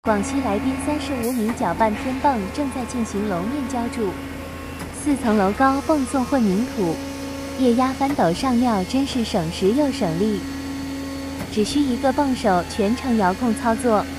广西来宾35米搅拌天泵正在进行楼面浇筑，4层楼高泵送混凝土，液压翻斗上料真是省时又省力，只需一个泵手全程遥控操作。